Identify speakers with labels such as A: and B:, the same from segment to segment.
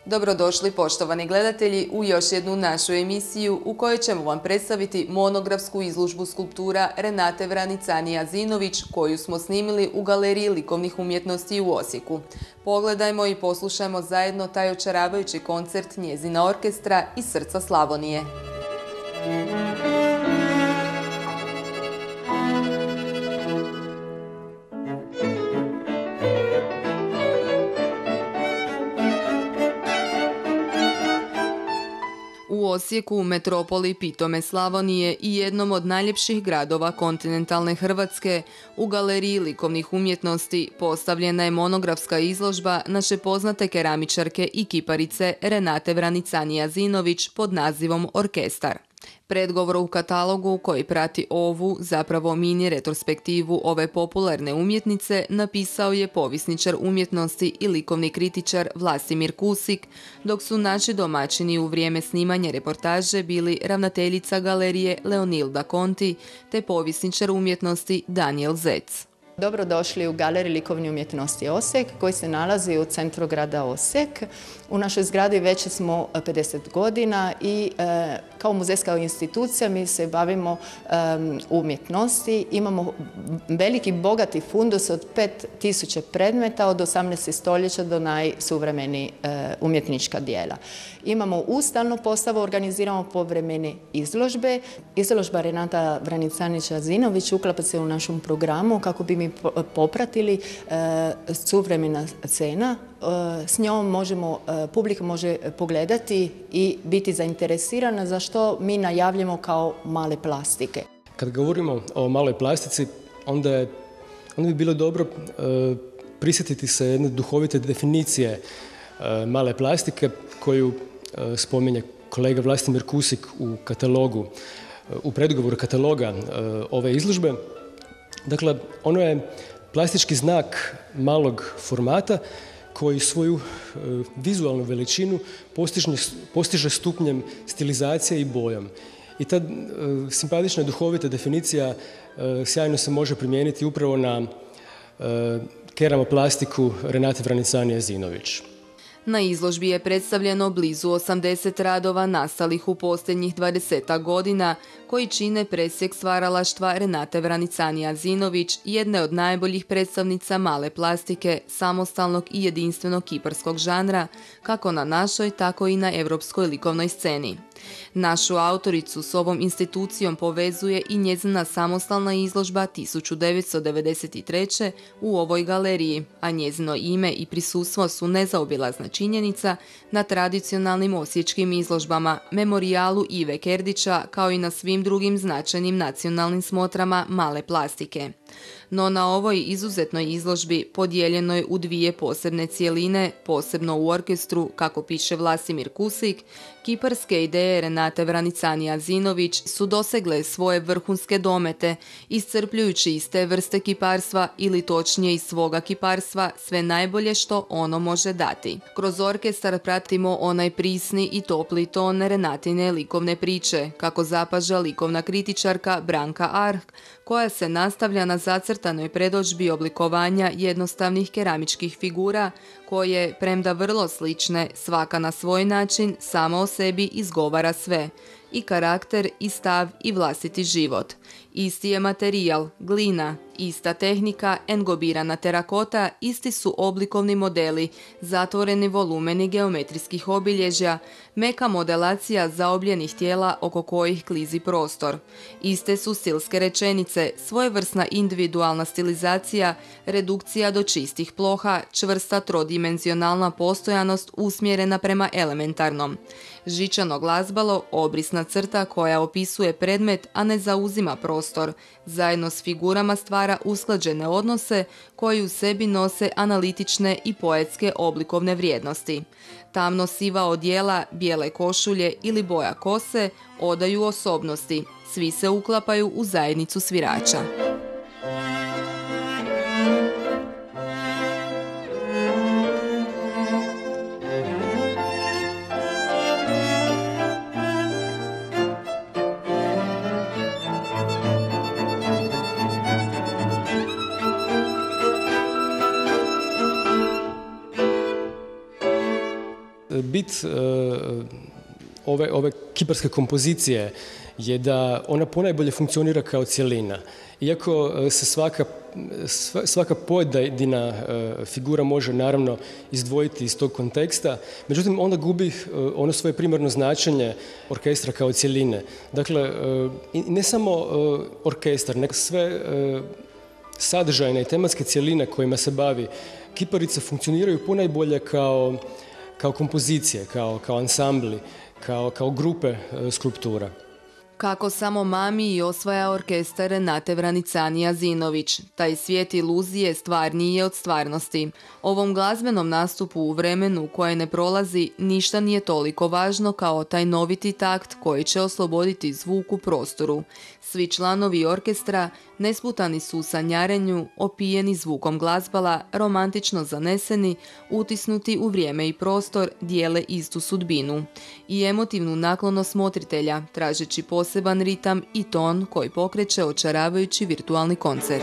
A: Dobrodošli poštovani gledatelji u još jednu našu emisiju u kojoj ćemo vam predstaviti monografsku izložbu skulptura Renate Vranicani-Azinović koju smo snimili u Galeriji likovnih umjetnosti u Osijeku. Pogledajmo i poslušajmo zajedno taj očaravajući koncert njezina orkestra iz srca Slavonije. U Osijeku, metropoli pitome Slavonije i jednom od najljepših gradova kontinentalne Hrvatske, u Galeriji likovnih umjetnosti postavljena je monografska izložba naše poznate keramičarke i kiparice Renate Vranicani-Azinović pod nazivom Orkestar. Predgovor u katalogu koji prati ovu, zapravo mini retrospektivu ove popularne umjetnice, napisao je povjesničar umjetnosti i likovni kritičar Vlasimir Kusik, dok su naši domaćini u vrijeme snimanja reportaže bili ravnateljica galerije Leonilda Conti te povjesničar umjetnosti Daniel Zec.
B: Dobrodošli u Galeriji likovne umjetnosti Osijek koji se nalazi u centru grada Osijek. U našoj zgradi već smo 50 godina i kao muzejska institucija mi se bavimo umjetnosti. Imamo veliki bogati fundus od 5000 predmeta od 18. stoljeća do najsuvremenijih umjetnička dijela. Imamo ustavnu postavu, organiziramo povremene izložbe. Izložba Renata Vranicani-Azinović uklapa se u našem programu kako bi mi popratili suvremena scena. S njom publika može pogledati i biti zainteresirana za što mi najavljamo kao male plastike.
C: Kad govorimo o maloj plastici, onda bi bilo dobro prisjetiti se jedne duhovite definicije male plastike koju spominje kolega Vlastimir Kusik u katalogu, u predgovoru kataloga ove izložbe. Dakle, ono je plastički znak malog formata koji svoju vizualnu veličinu postiže stupnjem stilizacije i bojom. I ta simpatična duhovita definicija sjajno se može primijeniti upravo na keramoplastiku Renate Vranicani-Azinović.
A: Na izložbi je predstavljeno blizu 80 radova nastalih u posljednjih 20 godina koji čine presjek stvaralaštva Renate Vranicani-Azinović, jedne od najboljih predstavnica male plastike, samostalnog i jedinstvenog kiparskog žanra, kako na našoj, tako i na europskoj likovnoj sceni. Našu autoricu s ovom institucijom povezuje i njezina samostalna izložba 1993. u ovoj galeriji, a njezino ime i prisustvo su nezaobilazna činjenica na tradicionalnim osječkim izložbama, memorijalu Ive Kerdića, kao i na svim drugim značajnim nacionalnim smotrama male plastike. No na ovoj izuzetnoj izložbi, podijeljenoj u dvije posebne cijeline, posebno u orkestru, kako piše Vlasimir Kusik, kiparske ideje Renate Vranicani-Azinović su dosegle svoje vrhunske domete, iscrpljujući iz te vrste kiparstva ili točnije iz svoga kiparstva sve najbolje što ono može dati. Kroz orkestar pratimo onaj prisni i topli ton Renatine likovne priče, kako zapaža likovna kritičarka Branka Arh, koja se nastavlja na zacrtanoj predodžbi oblikovanja jednostavnih keramičkih figura koje, premda vrlo slične, svaka na svoj način, sama o sebi izgovara sve. I karakter, i stav, i vlastiti život. Isti je materijal, glina, ista tehnika, engobirana terakota, isti su oblikovni modeli, zatvoreni volumeni geometrijskih obilježja, meka modelacija zaobljenih tijela oko kojih klizi prostor. Iste su stilske rečenice, svojevrsna individualna stilizacija, redukcija do čistih ploha, čvrsta trodimenzionalna postojanost usmjerena prema elementarnom. Žičano glazbalo, obrisna crta koja opisuje predmet, a ne zauzima prostor, zajedno s figurama stvara usklađene odnose koji u sebi nose analitične i poetske oblikovne vrijednosti. Tamno siva odjela, bijele košulje ili boja kose odaju osobnosti, svi se uklapaju u zajednicu svirača.
C: bit ove kiparske kompozicije je da ona ponajbolje funkcionira kao cjelina. Iako se svaka pojedina figura može naravno izdvojiti iz tog konteksta, međutim onda gubi ono svoje primarno značenje orkestra kao cjeline. Dakle, ne samo orkestar, nego sve sadržajne i tematske cjeline kojima se bavi kiparica funkcioniraju ponajbolje kao kompozicije, kao ansambli, kao grupe skulptura.
A: Kako samo mami i osvaja orkestar Renate Vranicani-Azinović. Taj svijet iluzije stvarniji je od stvarnosti. Ovom glazbenom nastupu u vremenu koje ne prolazi ništa nije toliko važno kao taj noviti takt koji će osloboditi zvuk u prostoru. Svi članovi orkestra nesputani su u sanjarenju, opijeni zvukom glazbala, romantično zaneseni, utisnuti u vrijeme i prostor, dijele istu sudbinu. I emotivnu naklonost motritelja, tražeći poseban ritam i ton koji pokreće očaravajući virtualni koncert.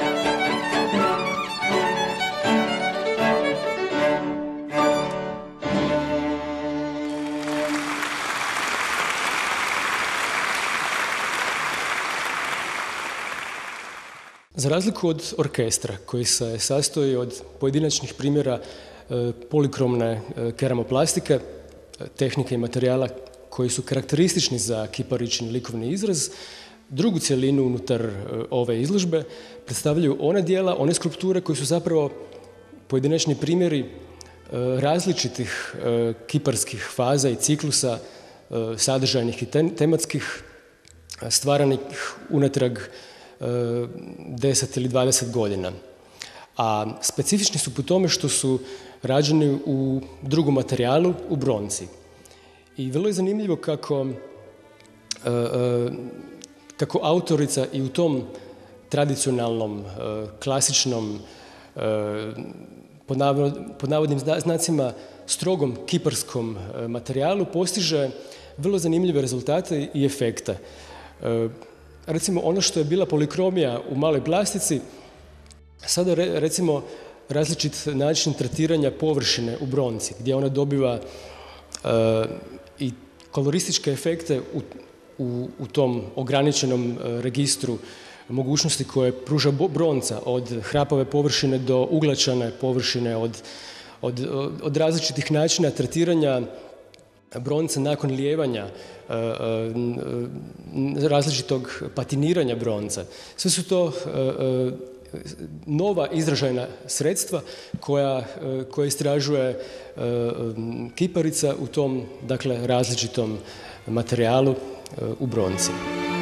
C: Za razliku od orkestra koji se sastoji od pojedinačnih primjera polikromne keramoplastike, tehnike i materijala koji su karakteristični za kiparični likovni izraz, drugu cjelinu unutar ove izložbe predstavljaju one dijela, one skulpture koji su zapravo pojedinačni primjeri različitih kiparskih faza i ciklusa sadržajnih i tematskih stvaranih unatrag 10 ili 20 godina. A specifični su po tome što su rađeni u drugom materijalu, u bronci. I vrlo je zanimljivo kako autorica i u tom tradicionalnom, klasičnom, pod navodnim znacima, strogom kiparskom materijalu postiže vrlo zanimljive rezultate i efekte. Recimo, ono što je bila polikromija u maloj plastici, sada recimo različit način tretiranja površine u bronci, gdje ona dobiva i kolorističke efekte u tom ograničenom registru mogućnosti koje pruža bronca, od hrapave površine do uglačane površine, od različitih načina tretiranja bronca nakon lijevanja, različitog patiniranja bronca. Sve su to nova izražajna sredstva koja istražuje kiparica u tom, dakle, različitom materijalu u bronci.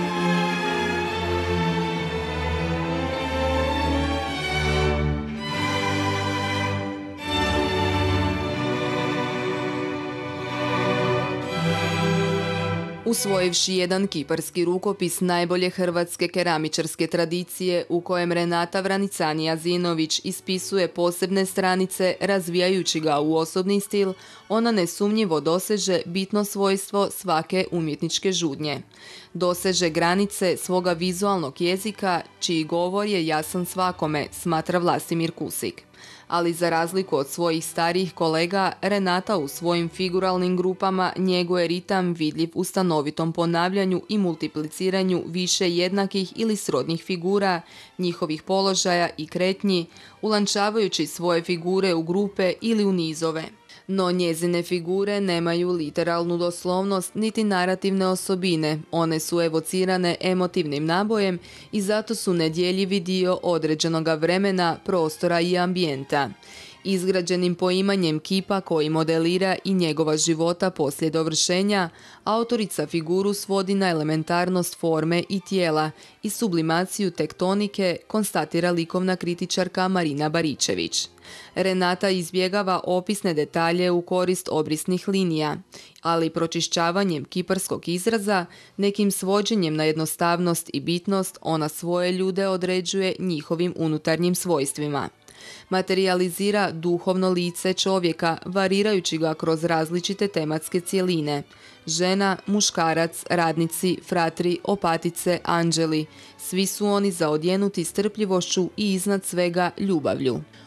A: Usvojivši jedan kiparski rukopis najbolje hrvatske keramičarske tradicije u kojem Renata Vranicani-Azinović ispisuje posebne stranice razvijajući ga u osobni stil, ona nesumnjivo doseže bitno svojstvo svake umjetničke žudnje. Doseže granice svoga vizualnog jezika, čiji govor je jasan svakome, smatra Vlastimir Kusik. Ali za razliku od svojih starijih kolega, Renata u svojim figuralnim grupama njeguje ritam vidljiv u stanovitom ponavljanju i multipliciranju više jednakih ili srodnih figura, njihovih položaja i kretnji, ulančavajući svoje figure u grupe ili u nizove. No njezine figure nemaju literalnu doslovnost niti narativne osobine, one su evocirane emotivnim nabojem i zato su nedjeljivi dio određenoga vremena, prostora i ambijenta. Izgrađenim poimanjem kipa koji modelira i njegova života poslije dovršenja, autorica figuru svodi na elementarnost forme i tijela i sublimaciju tektonike, konstatira likovna kritičarka Marina Baričević. Renata izbjegava opisne detalje u korist obrisnih linija, ali pročišćavanjem kiparskog izraza, nekim svođenjem na jednostavnost i bitnost, ona svoje ljude određuje njihovim unutarnjim svojstvima. Materijalizira duhovno lice čovjeka, varirajući ga kroz različite tematske cjeline. Žena, muškarac, radnici, fratri, opatice, anđeli. Svi su oni zaodjenuti strpljivošću i iznad svega ljubavlju.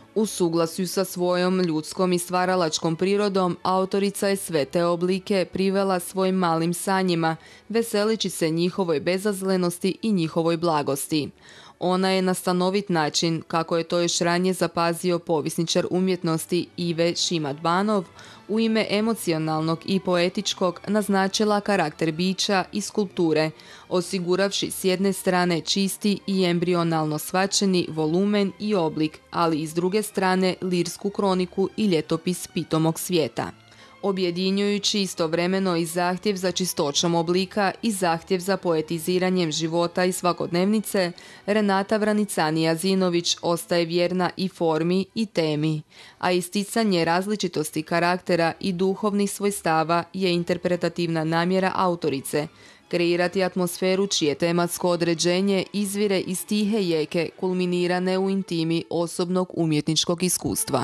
A: U suglasju sa svojom ljudskom i stvaralačkom prirodom, autorica je sve te oblike privela svojim malim sanjima, veselići se njihovoj bezazlenosti i njihovoj blagosti. Ona je na stanovit način, kako je to još ranije zapazio povjesničar umjetnosti Ive Šimat-Banov, u ime emocionalnog i poetičkog naznačila karakter bića i skulpture, osiguravši s jedne strane čisti i embrionalno shvaćeni volumen i oblik, ali i s druge strane lirsku kroniku i ljetopis pitomog svijeta. Objedinjujući istovremeno i zahtjev za čistoćom oblika i zahtjev za poetiziranjem života i svakodnevnice, Renata Vranicani-Azinović ostaje vjerna i formi i temi, a isticanje različitosti karaktera i duhovnih svojstava je interpretativna namjera autorice, kreirati atmosferu čije tematsko određenje izvire iz tihe jeke kulminirane u intimi osobnog umjetničkog iskustva.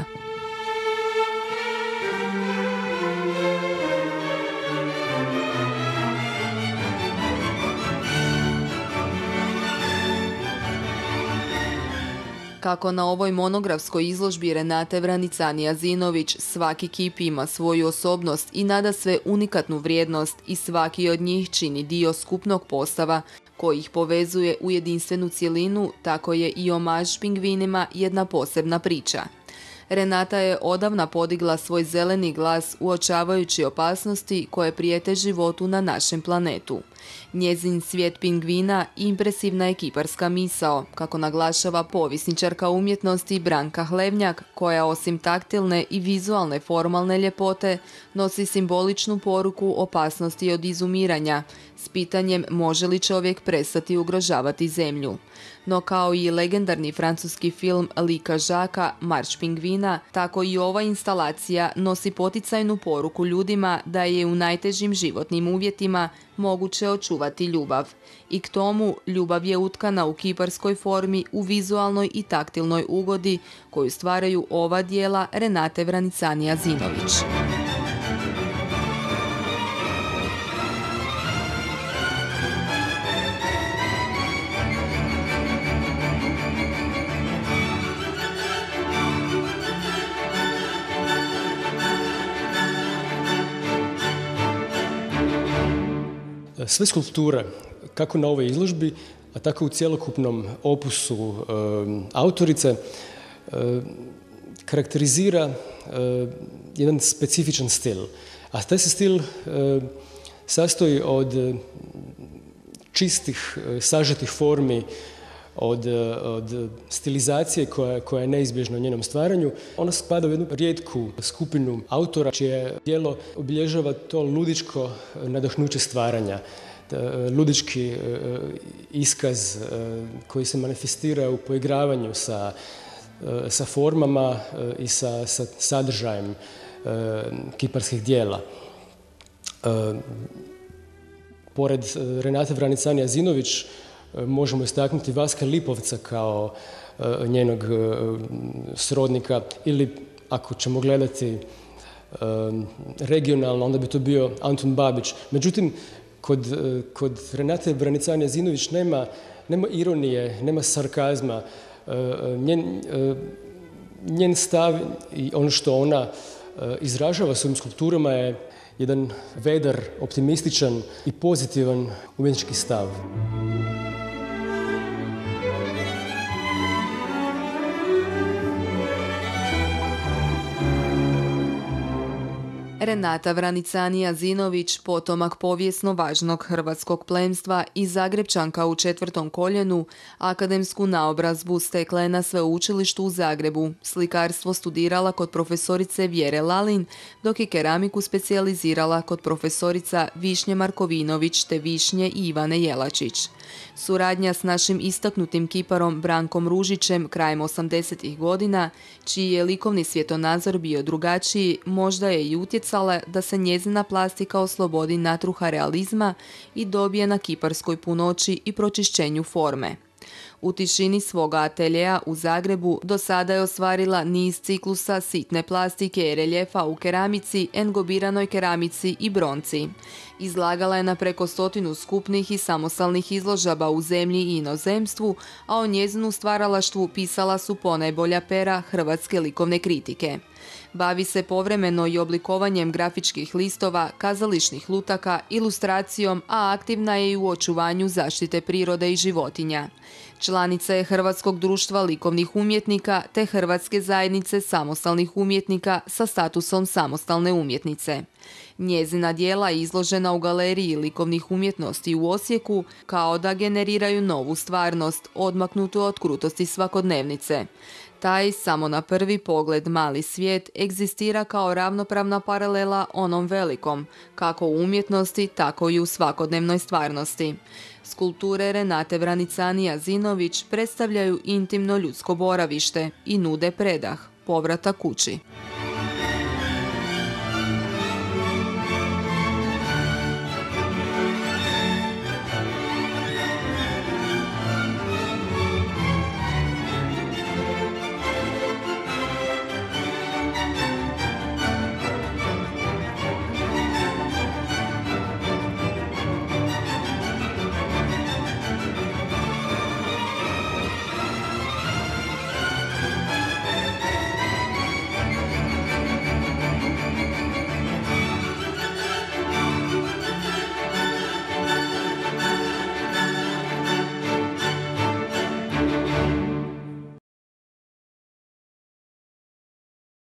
A: Kako na ovoj monografskoj izložbi Renate Vranicani-Azinović svaki kip ima svoju osobnost i nadasve unikatnu vrijednost i svaki od njih čini dio skupnog postava koji ih povezuje u jedinstvenu cjelinu, tako je i omaž pingvinima jedna posebna priča. Renata je odavna podigla svoj zeleni glas uočavajući opasnosti koje prijete životu na našem planetu. Njezin svijet pingvina impresivna je kiparska misao, kako naglašava povjesničarka umjetnosti Branka Hlevnjak, koja osim taktilne i vizualne formalne ljepote nosi simboličnu poruku opasnosti od izumiranja, s pitanjem može li čovjek prestati ugrožavati zemlju. No kao i legendarni francuski film Lika Žaka, Marš pingvina, tako i ova instalacija nosi poticajnu poruku ljudima da je u najtežim životnim uvjetima moguće očuvati ljubav. I k tomu ljubav je utkana u kiparskoj formi, u vizualnoj i taktilnoj ugodi koju stvaraju ova dijela Renate Vranicani-Azinović.
C: Sve skulpture, kako na ovoj izložbi, a tako u cjelokupnom opusu autorice, karakterizira jedan specifičan stil. A taj se stil sastoji od čistih, sažetih formi, od stilizacije koja je neizbježna u njenom stvaranju. Ona spada u jednu rijetku skupinu autora čije djelo obilježava to ludičko nadahnuće stvaranja. Ludički iskaz koji se manifestira u poigravanju sa formama i sa sadržajem kiparskih djela. Pored Renate Vranicani-Azinović možemo istaknuti Vaska Lipovca kao njenog srodnika, ili ako ćemo gledati regionalno, onda bi to bio Antun Babić. Međutim, kod Renate Vranicani-Azinović nema ironije, nema sarkazma. Njen stav i ono što ona izražava svojim skulpturama je jedan vedar, optimističan i pozitivan umjetnički stav.
A: Renata Vranicani-Azinović, potomak povijesno važnog hrvatskog plemstva i Zagrepčanka u 4. koljenu, akademsku naobrazbu stekla je na sveučilištu u Zagrebu, slikarstvo studirala kod profesorice Vjere Lalin, dok je keramiku specijalizirala kod profesorica Višnje Markovinović te Višnje i Ivane Jelačić. Suradnja s našim istaknutim kiparom Brankom Ružićem krajem 80-ih godina, čiji je likovni svjetonazor bio drugačiji, možda je i utjecala da se njezina plastika oslobodi natruha realizma i dobije na kiparskoj punoći i pročišćenju forme. U tišini svoga ateljeja u Zagrebu do sada je ostvarila niz ciklusa sitne plastike i reljefa u keramici, engobiranoj keramici i bronci. Izlagala je na preko 100 skupnih i samostalnih izložaba u zemlji i inozemstvu, a o njezinu stvaralaštvu pisala su ponajbolja pera hrvatske likovne kritike. Bavi se povremeno i oblikovanjem grafičkih listova, kazališnih lutaka, ilustracijom, a aktivna je i u očuvanju zaštite prirode i životinja. Članica je Hrvatskog društva likovnih umjetnika te Hrvatske zajednice samostalnih umjetnika sa statusom samostalne umjetnice. Njezina djela izložena u Galeriji likovnih umjetnosti u Osijeku kao da generiraju novu stvarnost, odmaknutu od krutosti svakodnevnice. Taj, samo na prvi pogled mali svijet, egzistira kao ravnopravna paralela onom velikom, kako u umjetnosti, tako i u svakodnevnoj stvarnosti. Skulpture Renate Vranicani-Azinović predstavljaju intimno ljudsko boravište i nude predah, povratak kući.